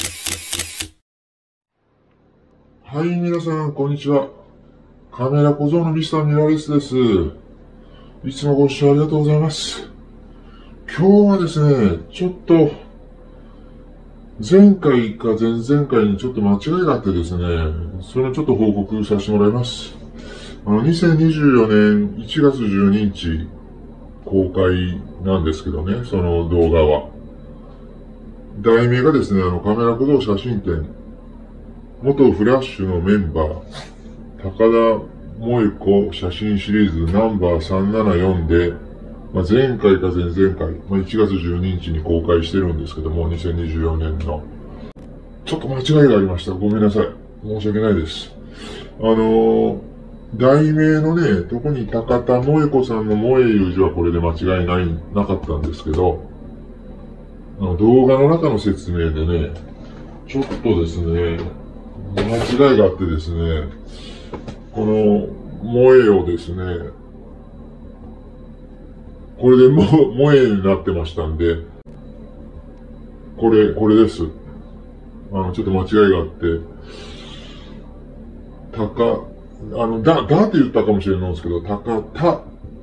はい、皆さん、こんにちは。カメラ小僧のミスターミラレスです。いつもご視聴ありがとうございます。今日はですね、ちょっと、前回か前々回にちょっと間違いがあってですね、それをちょっと報告させてもらいます。2024年1月12日公開なんですけどね、その動画は。題名がですね、カメラ小僧写真展、元フラッシュのメンバー、高田萌子写真シリーズナンバー374で、前回か前々回、1月12日に公開してるんですけども、2024年の。ちょっと間違いがありました。ごめんなさい。申し訳ないです。題名のね、特に高田萌子さんの萌えいう字はこれで間違いなかったんですけど、動画の中の説明でね、ちょっとですね、間違いがあってですね、この萌えをですね、これで萌えになってましたんで、これです。ちょっと間違いがあって、だって言ったかもしれないんですけど、高田、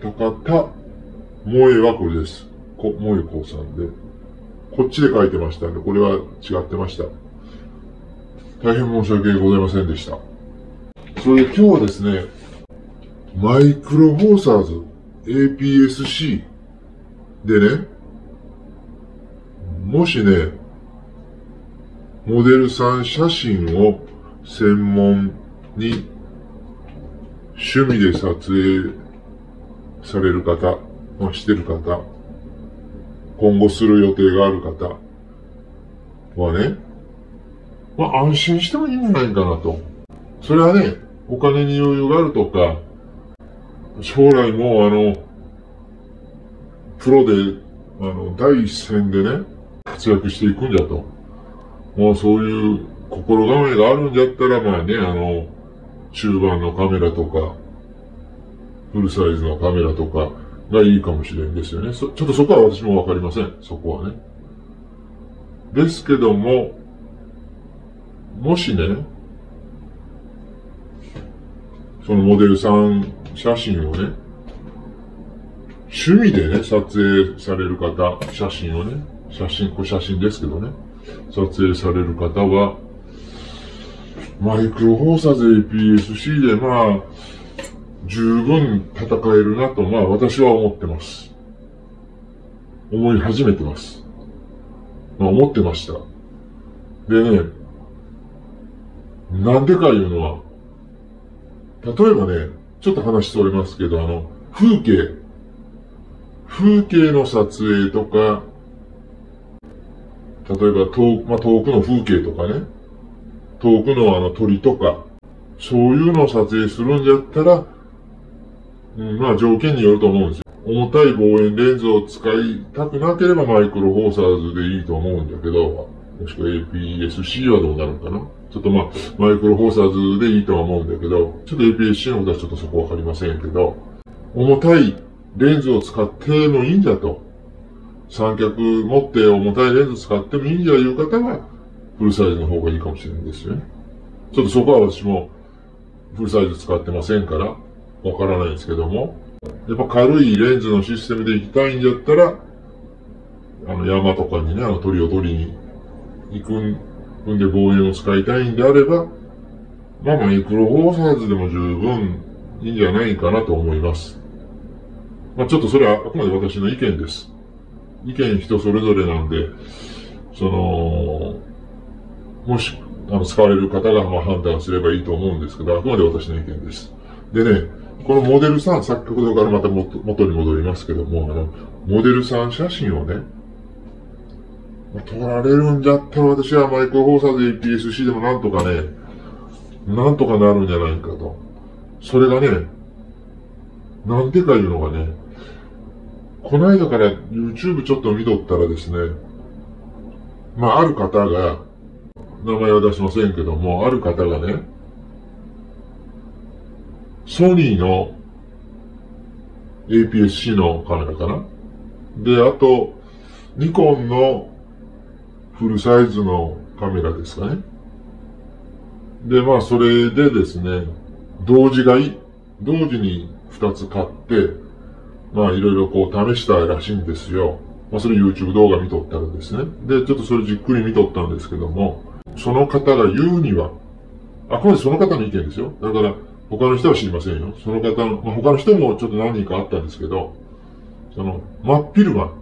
萌えはこれです。萌えこうさんで。こっちで書いてましたんで、これは違ってました。大変申し訳ございませんでした。それで今日はですね、マイクロフォーサーズ APS-C でね、もしね、モデルさん写真を専門に趣味で撮影される方、してる方、今後する予定がある方はね、安心してもいいんじゃないかなと。それはね、お金に余裕があるとか、将来もプロで、第一線でね、活躍していくんじゃと。そういう心構えがあるんじゃったら、中盤のカメラとか、フルサイズのカメラとかがいいかもしれんですよね。ちょっとそこは私もわかりません。そこはね。ですけども、もしね、そのモデルさん写真をね、趣味でね、撮影される方、写真をね、これ写真ですけどね、撮影される方は、マイクロフォーサーズ APS-C で十分戦えるなと、私は思ってます。思い始めてます。思ってました。でね、なんでかいうのは、例えばね、ちょっと話それますけど、風景の撮影とか、例えば遠くの風景とかね、遠くの鳥とか、そういうのを撮影するんじゃったら、条件によると思うんですよ。重たい望遠レンズを使いたくなければマイクロフォーサーズでいいと思うんだけど、もしくは APS-C はどうなるのかな。ちょっとマイクロフォーサーズでいいとは思うんだけど、ちょっと APS-C のことはちょっとそこわかりませんけど、重たいレンズを使ってもいいんだと。三脚持って重たいレンズ使ってもいいんじゃいう方は、フルサイズの方がいいかもしれないですよね。ちょっとそこは私もフルサイズ使ってませんから、わからないんですけども、やっぱ軽いレンズのシステムで行きたいんだったら、山とかにね、鳥を取りに行くんで望遠を使いたいんであれば、マイクロフォーサーズでも十分いいんじゃないかなと思います。ちょっとそれはあくまで私の意見です。意見人それぞれなんで、もし、使われる方が判断すればいいと思うんですけど、あくまで私の意見です。でね、このモデルさん、先ほどからまた元に戻りますけども、モデルさん写真をね、撮られるんじゃったら私はマイクロフォーサーズ APS-C でもなんとかなるんじゃないかと。それがね、なんでかいうのがね、この間から YouTube ちょっと見とったらですね、ある方が、名前は出しませんけども、ある方がね、ソニーの APS-C のカメラかな。で、あと、ニコンのフルサイズのカメラですかね。で、まあ、それでですね、同時に2つ買って、まあ、いろいろこう試したらしいんですよ。まあ、それ YouTube 動画見とったらですね。で、ちょっとそれじっくり見とったんですけども、その方が言うには、あくまでその方の意見ですよ。だから、他の人は知りませんよ。その方の、まあ、他の人もちょっと何人かあったんですけど、真っ昼間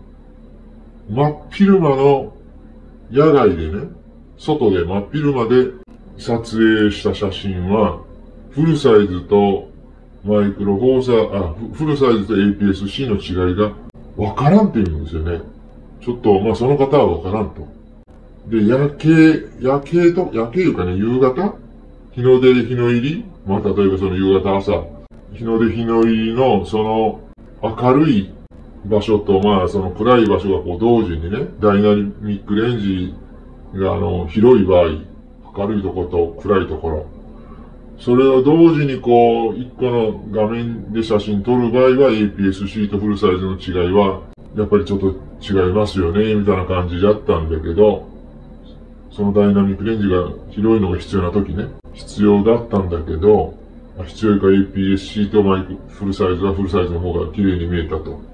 の野外でね、外で真っ昼間で撮影した写真は、フルサイズとマイクロフォーサー、フルサイズと APS-C の違いがわからんって言うんですよね。ちょっと、まあその方はわからんと。で、夜景いうかね、夕方日の出、日の入りまあ例えばその夕方朝、日の出、日の入りのその明るい場所と、まあその暗い場所がこう同時にね、ダイナミックレンジが広い場合、明るいところと暗いところ。それを同時にこう、一個の画面で写真撮る場合は APS-C とフルサイズの違いは、やっぱりちょっと違いますよね、みたいな感じだったんだけど、そのダイナミックレンジが広いのが必要な時ね、必要だったんだけど、必要か APS-C とフルサイズはフルサイズの方が綺麗に見えたと。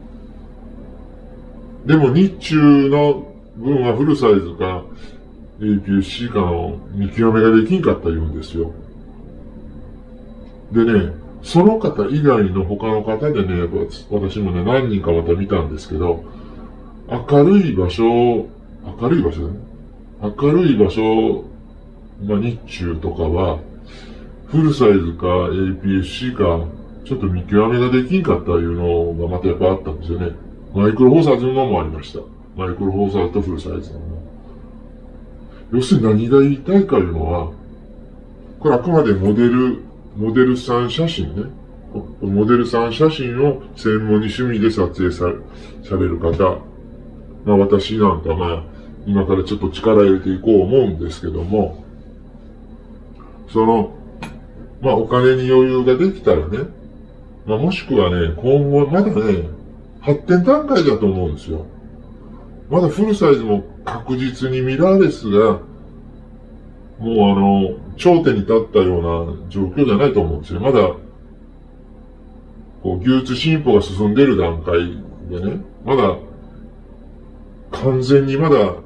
でも日中の分はフルサイズか APS-C かの見極めができんかった言うんですよ。でね、その方以外の他の方でね、私もね、何人かまた見たんですけど、明るい場所、まあ日中とかは、フルサイズか APS-C か、ちょっと見極めができんかったいうのがまたやっぱあったんですよね。マイクロフォーサーズのもありました。マイクロフォーサーズとフルサイズのも。要するに何が言いたいかいうのは、これあくまでモデルさん写真ね。モデルさん写真を専門に趣味で撮影される方。まあ私なんかまあ、今からちょっと力入れていこう思うんですけども、まあお金に余裕ができたらね、まあもしくはね、今後まだね、発展段階だと思うんですよ。まだフルサイズも確実にミラーレスが、もう頂点に立ったような状況じゃないと思うんですよ。まだ、こう、技術進歩が進んでいる段階でね、まだ、完全にまだ、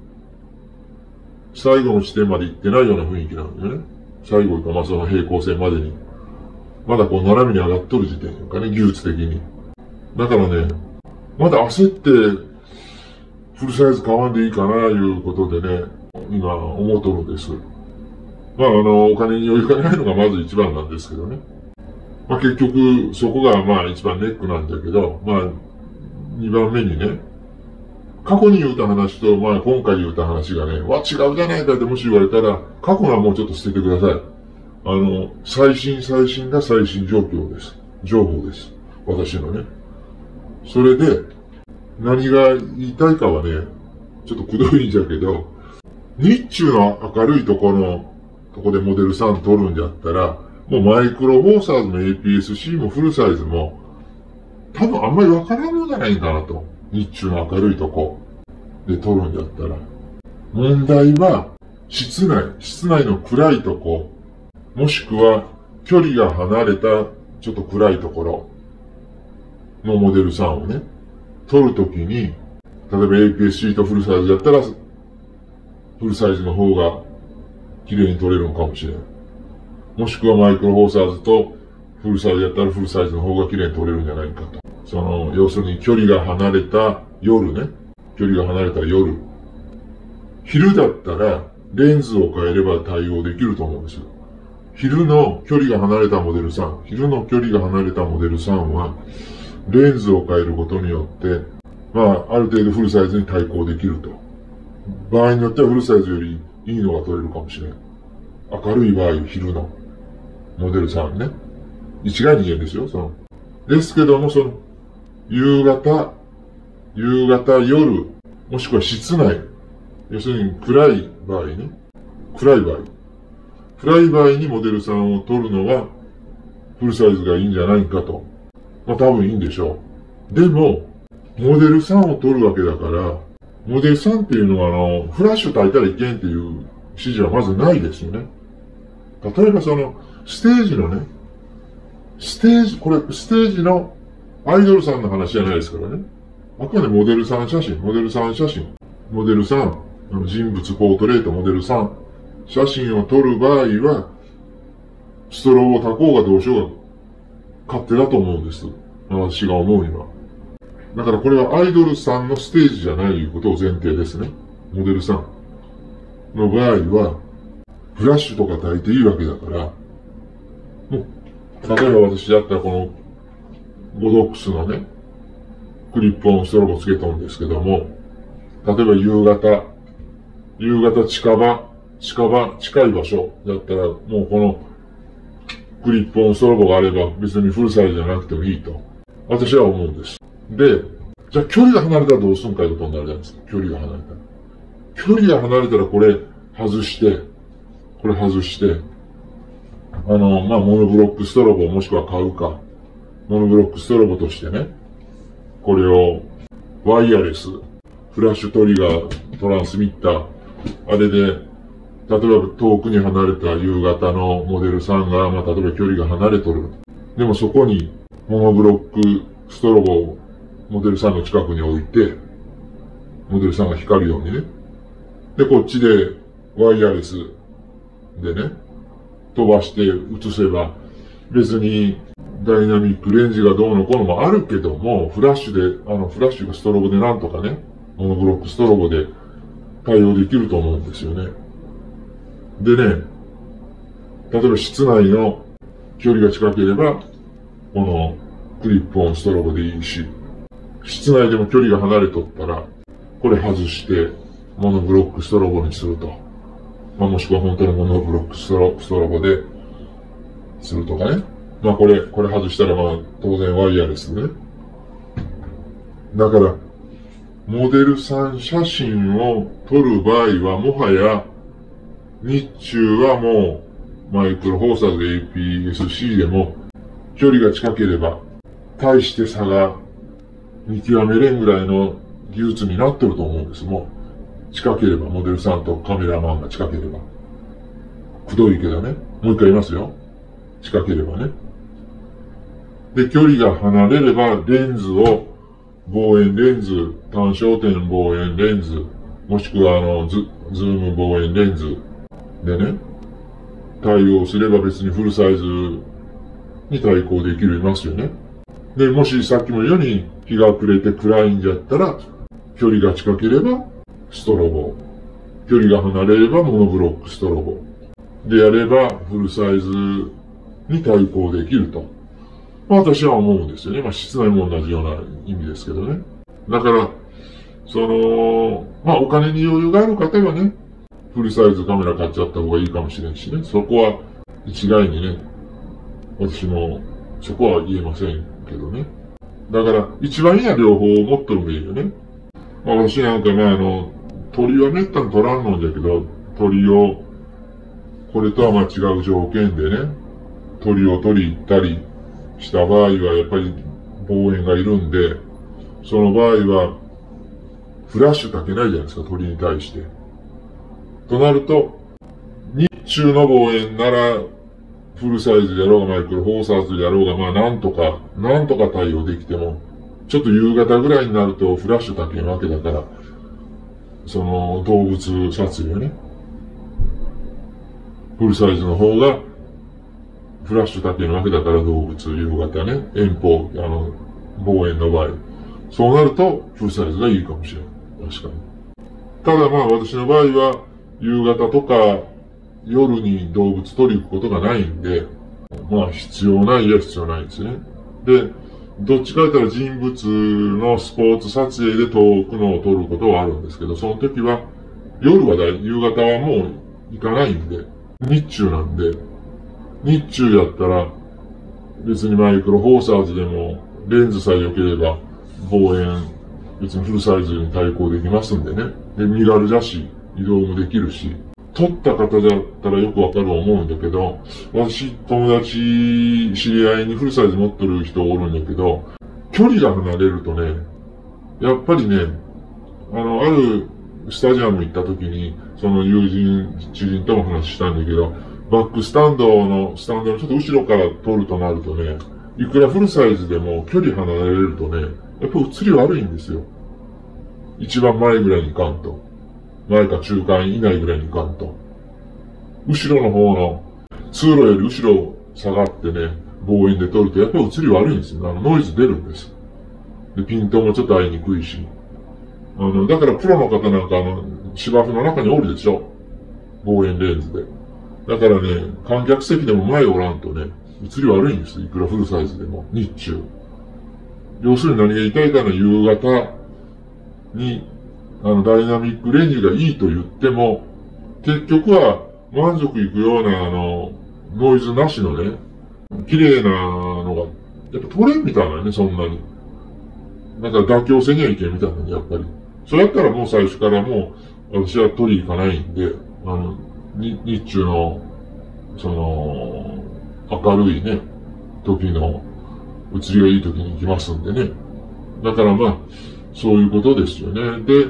最後の地点まで行ってないような雰囲気なんだよね。最後か、まあその平行線までに。まだこう、斜めに上がっとる時点かね、技術的に。だからね、まだ焦って、フルサイズ買わんでいいかな、いうことでね、今思うとるんです。まあお金に余裕がないのがまず一番なんですけどね。まあ結局、そこがまあ一番ネックなんだけど、まあ、二番目にね、過去に言うた話と、まあ今回言うた話がね、違うじゃないかってもし言われたら、過去はもうちょっと捨ててください。最新が最新情報です。私のね。それで、何が言いたいかはね、ちょっとくどいんじゃけど、日中の明るいとこでモデルさん撮るんじゃったら、もうマイクロフォーサーズも APS-C もフルサイズも、多分あんまりわからんのじゃないかなと。日中の明るいとこで撮るんじゃったら。問題は、室内の暗いとこ、もしくは距離が離れたちょっと暗いところのモデルさんをね、撮るときに、例えば APS-C とフルサイズだったら、フルサイズの方が綺麗に撮れるのかもしれない。もしくはマイクロフォーサーズとフルサイズだったらフルサイズの方が綺麗に撮れるんじゃないかと。要するに距離が離れた夜ね。昼だったらレンズを変えれば対応できると思うんですよ。昼の距離が離れたモデルさんは、レンズを変えることによって、まあ、ある程度フルサイズに対抗できると。場合によってはフルサイズよりいいのが撮れるかもしれない。明るい場合、昼のモデルさんね。一概に言えんですよ、ですけども、夕方、夜、もしくは室内、要するに暗い場合にモデルさんを撮るのは、フルサイズがいいんじゃないかと。まあ多分いいんでしょう。でも、モデルさんを撮るわけだから、 モデル3っていうのはフラッシュ焚いたらいけんっていう指示はまずないですよね。例えばその、ステージのね、これ、ステージのアイドルさんの話じゃないですからね。あくまでモデル3写真、モデル3、人物ポートレート、モデル3、写真を撮る場合は、ストロボを焚こうがどうしようが勝手だと思うんです。私が思うには。だからこれはアイドルさんのステージじゃないことを前提ですね。モデルさんの場合は、フラッシュとか焚いていいわけだから、もう、例えば私だったらこの、ゴドックスのね、クリップオンストロボつけとんですけども、例えば夕方近い場所だったら、もうこの、クリップオンストロボがあれば別にフルサイズじゃなくてもいいと。私は思うんです。で、じゃあ距離が離れたらどうすんかいうことになるじゃないですか。距離が離れたら。距離が離れたらこれ外して、モノブロックストロボもしくは買うか、モノブロックストロボとしてね、これをワイヤレス、フラッシュトリガー、トランスミッター、あれで、例えば遠くに離れた夕方のモデルさんが、例えば距離が離れとる。でもそこにモノブロックストロボをモデルさんの近くに置いて、モデルさんが光るようにね。で、こっちでワイヤレスでね、飛ばして映せば、別にダイナミックレンジがどうのこうのもあるけども、フラッシュがストロボでなんとかね、モノブロックストロボで対応できると思うんですよね。でね、例えば室内の距離が近ければ、このクリップオンストロボでいいし、室内でも距離が離れとったら、これ外して、モノブロックストロボにすると。もしくは本当のモノブロックストロボでするとかね。これ外したら当然ワイヤレスでね。だから、モデルさん写真を撮る場合はもはや、日中はもうマイクロ放射で APS-C でも距離が近ければ大して差が見極めれんぐらいの技術になってると思うんです。もう近ければ、モデルさんとカメラマンが近ければ。くどいけどね。もう一回言いますよ。近ければね。で、距離が離れればレンズを望遠レンズ、単焦点望遠レンズ、もしくはズーム望遠レンズでね、対応すれば別にフルサイズに対抗できるいますよね。で、もしさっきも言うように日が暮れて暗いんじゃったら、距離が近ければストロボ。距離が離れればモノブロックストロボ。でやればフルサイズに対抗できると。私は思うんですよね。室内も同じような意味ですけどね。だから、お金に余裕がある方はね、フルサイズカメラ買っちゃった方がいいかもしれんしね。そこは一概にね、私もそこは言えませんけどね。だから、一番いいのは両方持っとるのがいいよね。私なんか鳥はめったに取らんのんだけど、鳥を、これとは違う条件でね、鳥を取り行ったりした場合はやっぱり望遠がいるんで、その場合は、フラッシュかけないじゃないですか、鳥に対して。となると、日中の望遠なら、フルサイズであろうがマイクロフォーサーズであろうが、なんとか対応できても、ちょっと夕方ぐらいになるとフラッシュかけるわけだから、動物撮影ね。フルサイズの方が、フラッシュかけるわけだから動物、夕方ね、遠方、望遠の場合。そうなると、フルサイズがいいかもしれない。確かに。ただ私の場合は、夕方とか夜に動物取り行くことがないんで、必要ないですね。で、どっちかと言ったら人物のスポーツ撮影で遠くのを撮ることはあるんですけど、その時は、夕方はもう行かないんで、日中なんで、日中やったら、別にマイクロフォーサーズでも、レンズさえ良ければ、望遠、別にフルサイズに対抗できますんでね。で、身軽だし、移動もできるし、撮った方だったらよくわかると思うんだけど、私、友達、知り合いにフルサイズ持ってる人おるんだけど、距離が離れるとね、やっぱりね、 あるスタジアム行った時に、その知人とも話したんだけど、バックスタンドのちょっと後ろから撮るとなるとね、いくらフルサイズでも距離離れるとね、やっぱ映り悪いんですよ。一番前ぐらいに行かんと。前か中間以内ぐらいに行かんと。後ろの方の通路より後ろ下がってね、望遠で撮るとやっぱり映り悪いんですよ。ノイズ出るんです。で、ピントもちょっと合いにくいし。だからプロの方なんか芝生の中におるでしょ。望遠レンズで。だからね、観客席でも前おらんとね、映り悪いんです。いくらフルサイズでも、日中。要するに何が言いたいかの夕方に、ダイナミックレンジがいいと言っても、結局は満足いくようなノイズなしのね、綺麗なのが、やっぱ撮れんみたいなね、そんなに。だから妥協せにはいけんみたいなね、やっぱり。そうやったらもう最初からもう、私は取り行かないんで、日中の、明るいね、時の、映りがいい時に行きますんでね。だからまあ、そういうことですよね。で、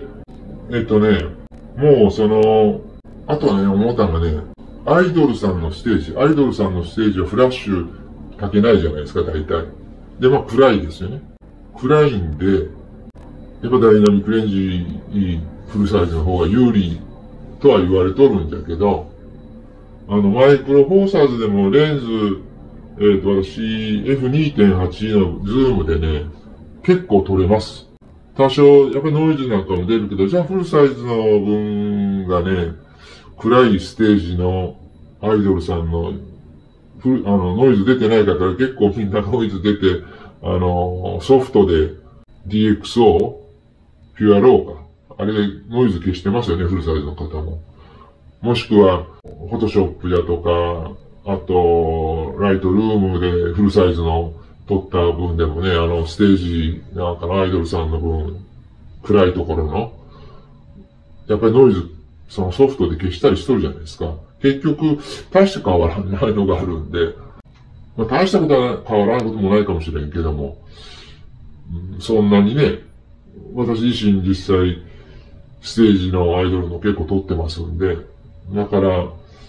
もうあとはね、思ったのがね、アイドルさんのステージはフラッシュかけないじゃないですか、大体。で、まあ暗いですよね。暗いんで、やっぱダイナミックレンジフルサイズの方が有利とは言われとるんだけど、マイクロフォーサーズでもレンズ、私 F2.8 のズームでね、結構撮れます。多少、やっぱりノイズなんかも出るけど、じゃあフルサイズの分がね、暗いステージのアイドルさんの、ノイズ出てないから結構みんなノイズ出て、ソフトで DXO、ピュアローか。あれでノイズ消してますよね、フルサイズの方も。もしくは、フォトショップだとか、あと、ライトルームでフルサイズの撮った分でもね、ステージなんかのアイドルさんの分、暗いところの、やっぱりノイズ、そのソフトで消したりしとるじゃないですか。結局、大して変わらないのがあるんで、まあ、大したことは変わらないこともないかもしれんけども、そんなにね、私自身実際、ステージのアイドルの結構撮ってますんで、だから、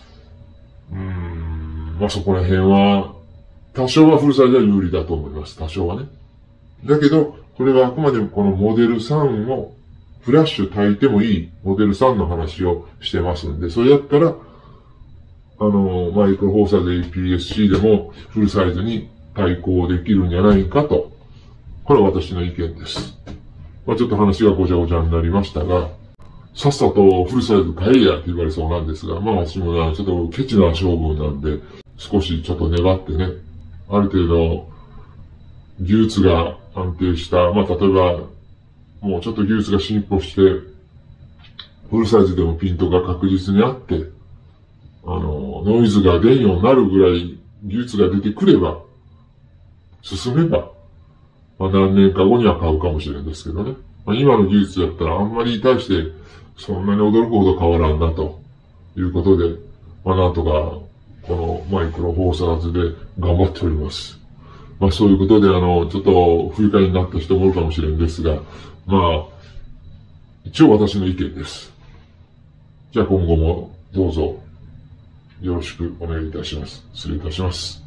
まあ、そこら辺は、多少はフルサイズは有利だと思います。多少はね。だけど、これはあくまでもこのモデル3をフラッシュ焚いてもいいモデル3の話をしてますんで、それだったら、マイクロフォーサーズ APS-C でもフルサイズに対抗できるんじゃないかと。これは私の意見です。まあ、ちょっと話がごちゃごちゃになりましたが、さっさとフルサイズ買えやって言われそうなんですが、まあ私もちょっとケチな勝負なんで、少しちょっと粘ってね、ある程度、技術が安定した、まあ例えば、もうちょっと技術が進歩して、フルサイズでもピントが確実にあって、ノイズが出んようになるぐらい技術が出てくれば、進めば、まあ何年か後には買うかもしれんですけどね。まあ、今の技術だったらあんまり対してそんなに驚くほど変わらんなということで、まあなんとかこのマイクロフォーサーズで頑張っております。まあそういうことでちょっと不愉快になった人もいるかもしれんですが、まあ一応私の意見です。じゃあ今後もどうぞよろしくお願いいたします。失礼いたします。